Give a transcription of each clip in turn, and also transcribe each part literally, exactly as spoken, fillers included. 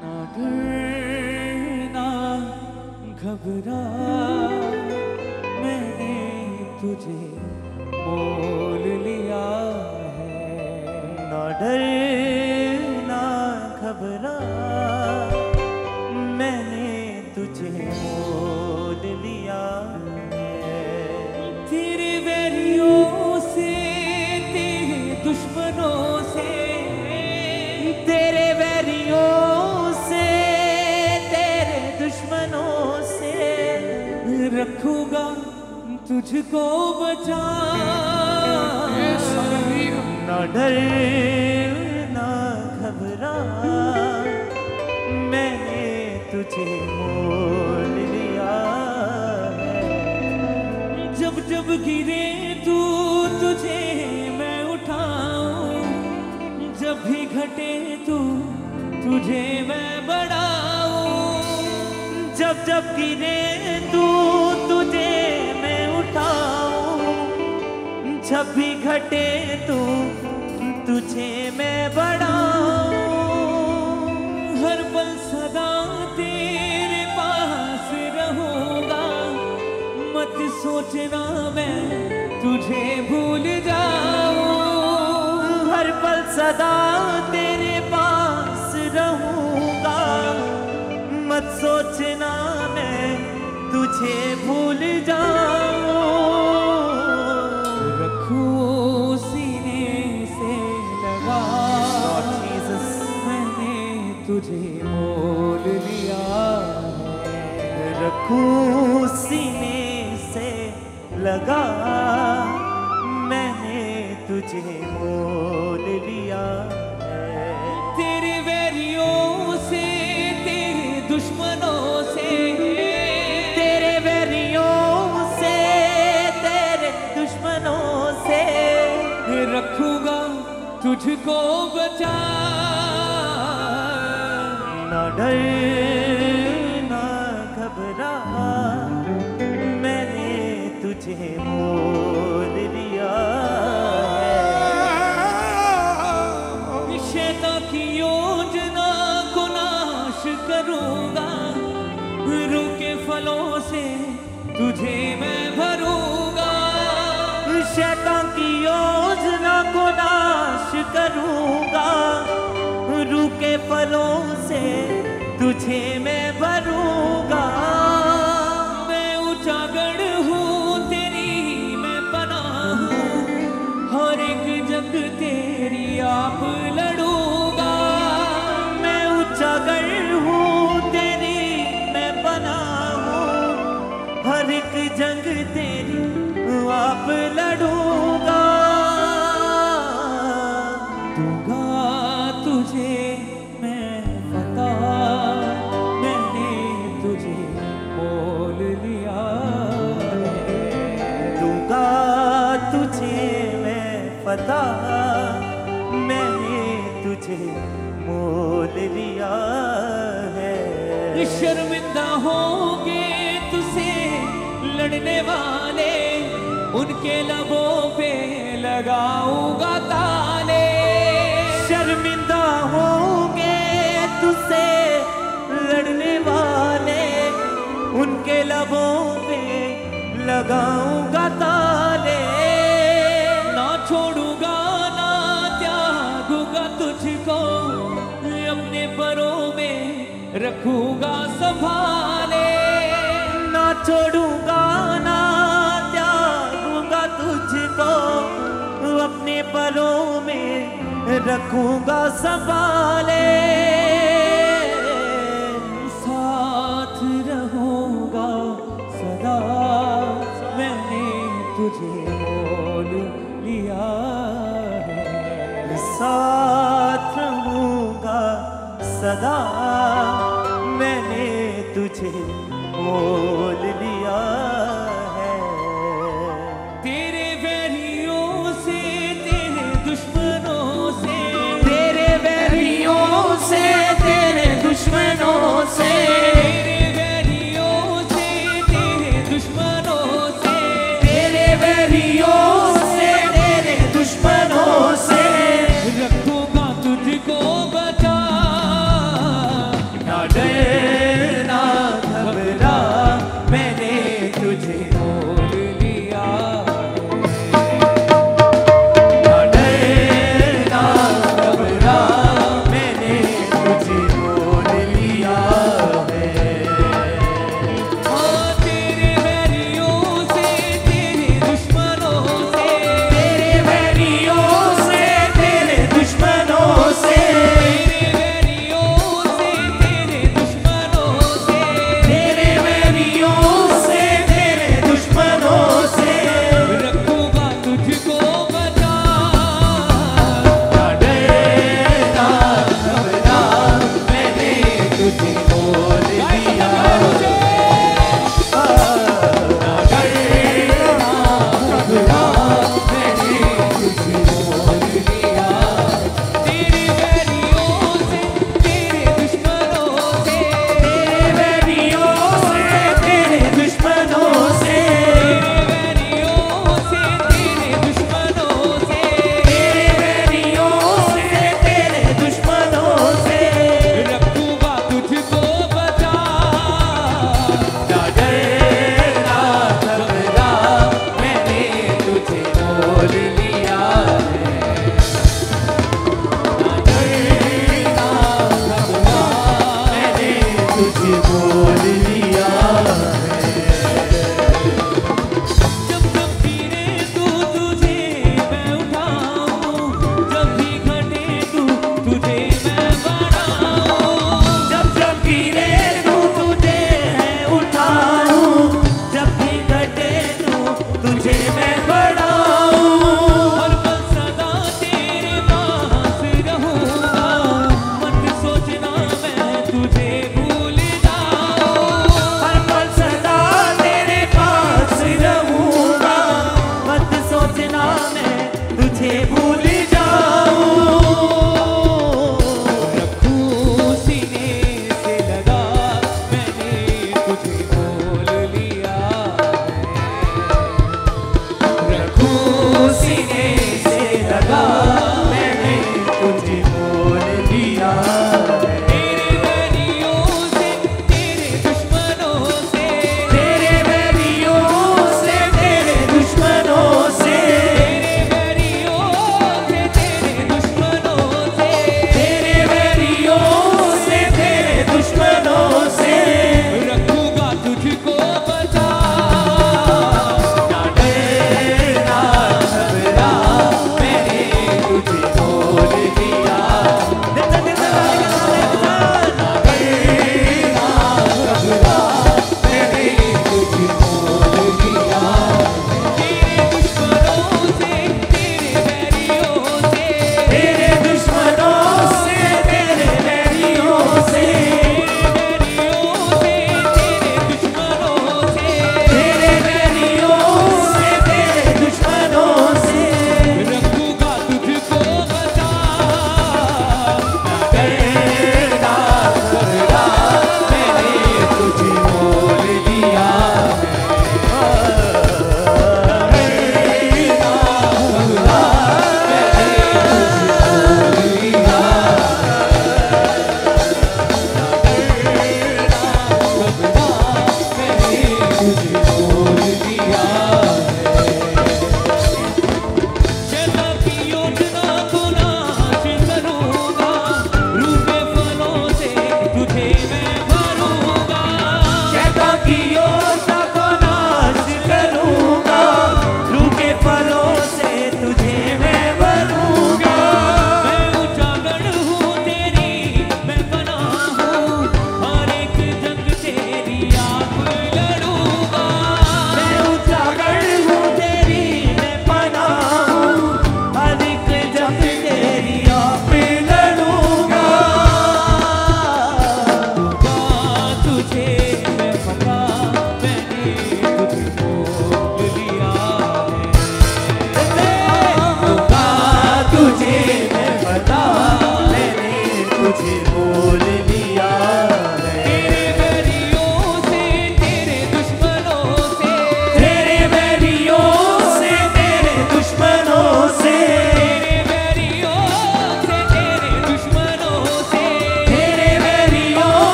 ना डर ना घबरा, मैंने तुझे मोल लिया है। ना डर ना घबरा, मैंने तुझे मोल लिया है। तेरे वैरियों से, तेरे दुश्मनों से, तेरे वैरियों से, तेरे दुश्मनों से रखूंगा तुझको बचा। ना डर ना घबरा, मैंने तुझे मोल लिया है। जब जब गिरे तू तुझे मैं उठाऊं, जब भी घटे तू तुझे मैं बढ़ाऊं। जब जब गिरे तू तुझे मैं उठाऊं, जब भी घटे तू तुझे मैं बढ़ाऊं। हर पल सदा तेरे पास रहूंगा, मत सोचना मैं तुझे भूल जाऊं। हर पल सदा तेरे पास रहूंगा, मत सोचना मैं तुझे भूल जाऊं। रखूं सीने से लगा, मैंने तुझे मोल लिया है। रखूं सीने से लगा, मैंने तुझे मोल लिया है। तेरे वैरियों से, तेरे दुश्मनों से, तेरे वैरियों से, तेरे दुश्मनों से रखूंगा तुझको बचा। ना डर ना घबरा, मैंने तुझे मोल लिया है। शैतान की योजना को नाश करूंगा, रूखे फलों से तुझे मैं भरूंगा। शैतान की योजना को नाश करूंगा, रूखे फलों से तुझे मैं भरूंगा। मैं उजागर हूँ तेरी मैं पनाह हूँ, हर एक जंग तेरी आप लड़ूंगा। मैं उजागर हूँ तेरी मैं पनाह हूँ, हर एक जंग तेरी आप लड़ूंगा। दूंगा तुझे मैं फतह, मैंने तुझे मोल लिया है। दूंगा तुझे मैं फतह, मैंने तुझे मोल लिया है। शर्मिंदा होंगे तुझसे लड़ने वाले, उनके लबों पे लगाऊंगा ताले। शर्मिंदा होंगे तुझसे लड़ने वाले, उनके लबों पे लगाऊंगा ताले। ना छोड़ूंगा ना त्यागूंगा तुझको, अपने परों में रखूंगा संभाले। ना छोड़ूंगा ना त्यागूंगा तुझको, अपने परों में रखूंगा संभाले। साथ रहूंगा सदा, मैंने तुझे मोल लिया है। साथ रहूंगा सदा, मैंने तुझे मोल लिया है। तेरे वैरियों से, तेरे दुश्मनों से, तेरे वैरियों से, तेरे दुश्मनों से, तेरे वैरियों से, तेरे दुश्मनों से, तेरे वैरियों से, तेरे दुश्मनों से रखूंगा तुझको बचा। डर ना घबरा, मैंने तुझे बोल लिया ना डर ना घबरा, मैंने तुझे बोल लिया है। हाँ तेरे वैरियों से तेरे दुश्मनों से, तेरे वैरियों से तेरे दुश्मनों से, तेरे वैरियों से तेरे दुश्मनों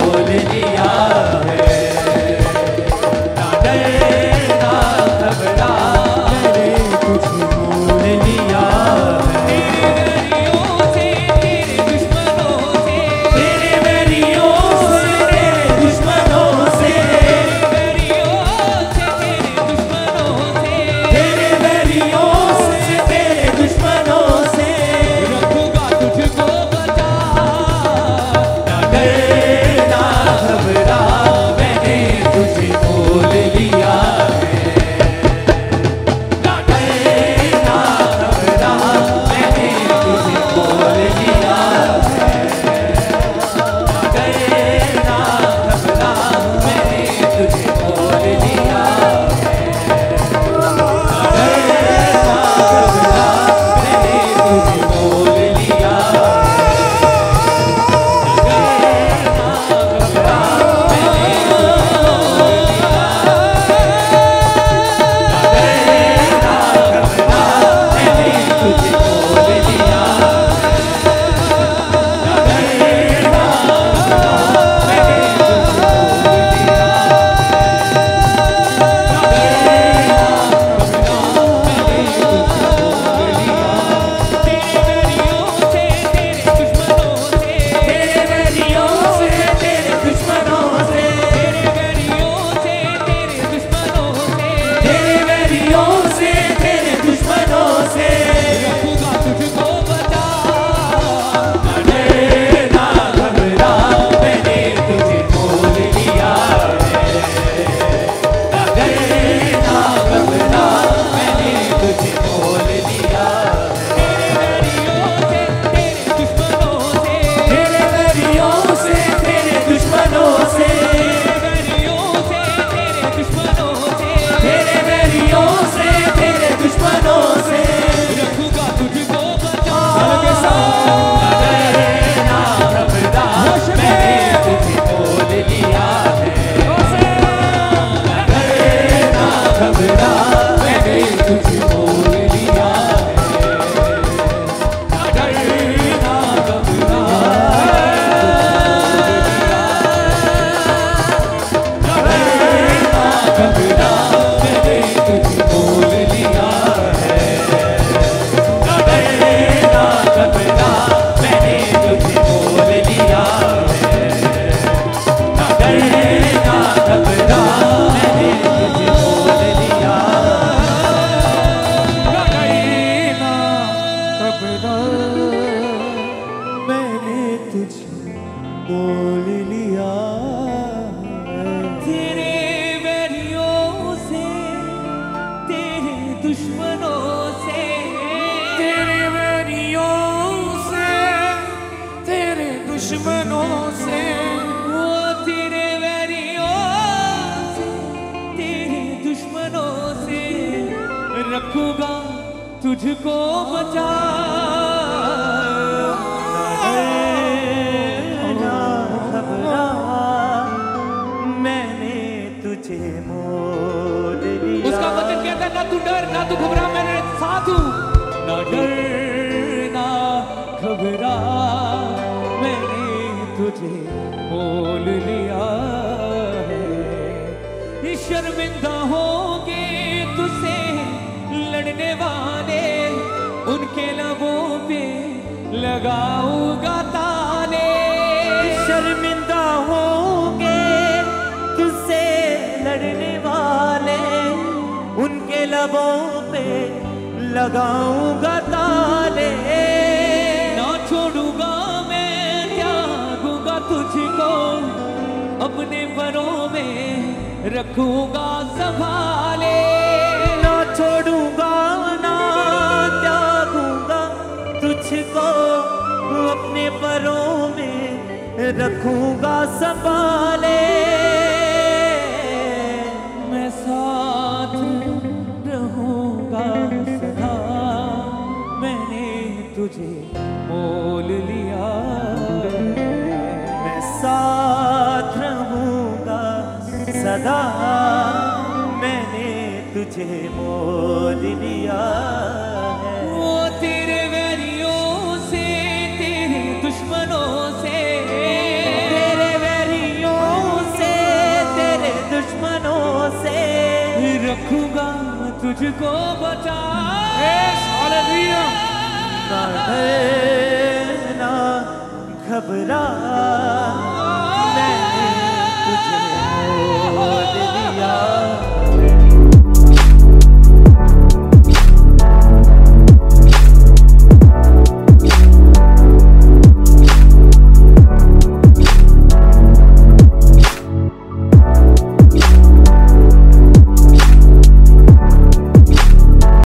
मोल लिया है। ना डर ना घबरा मैंने तुझे मोल लिया है। तेरे दुश्मनों से तेरे बैरियों से तेरे दुश्मनों से तेरे बैरियों से तेरे दुश्मनों से रखूंगा तुझको बचा। ना डर ना घबरा मैंने तुझे मोल लिया है। ना डर ना घबरा मैंने तुझे मोल लिया है। ना डर ना घबरा मैंने तुझे मोल लिया है। ना डर ना घबरा मैंने तुझे मोल लिया तेरे बैरियों से तेरे दुश्मनों से तेरे बैरियों से तेरे दुश्मनों से रखूंगा तुझको बचा। ना डर ना घबरा मैंने तुझे मोल लिया है। ना डर ना घबरा मैंने तुझे मोल लिया है। तेरे बैरियों से तेरे दुश्मनों से तेरे बैरियों से तेरे दुश्मनों से रखूंगा तुझको बचा। ना डर ना घबरा मैंने तुझे मोल लिया है। ना डर ना घबरा मैंने तुझे मोल लिया है। ना डर ना घबरा ना डर ना घबरा मैंने तुझे मोल लिया है। ना डर ना घबरा मैंने तुझे मोल लिया है। ना डर ना घबरा मैंने तुझे मोल लिया ना डर ना घबरा मैंने तुझे मोल लिया तेरे बैरियों से तेरे दुश्मनों से तेरे बैरियों से तेरे दुश्मनों से वो तेरे बैरियों से तेरे दुश्मनों से रखूंगा तुझको बचा। ना घबरा मैंने तुझे मोल लिया। उसका वचन कहता है ना तू डर ना तू घबरा, मैंने साथ हूँ। ना डर ना घबरा मैंने तुझे मोल लिया है। शर्मिंदा होंगे तुझसे लड़ने वाले, उनके लबों पे लगाऊंगा ताले। शर्मिंदा होंगे तुझसे लड़ने वाले, उनके लबों पे लगाऊंगा ताले। ना छोड़ूंगा मैं त्यागूंगा तुझको, अपने परों में रखूंगा संभाले। ना छोड़ूंगा ना त्यागूंगा तुझको, अपने परों में रखूंगा संभाले। मैं साथ रहूंगा सदा, मैंने तुझे मोल लिया। मैं साथ रहूंगा सदा, मैंने तुझे मोल लिया है। वो तेरे वैरियों से तेरे दुश्मनों से, तेरे वैरियों मुझको बचा। ना डर ना घबरा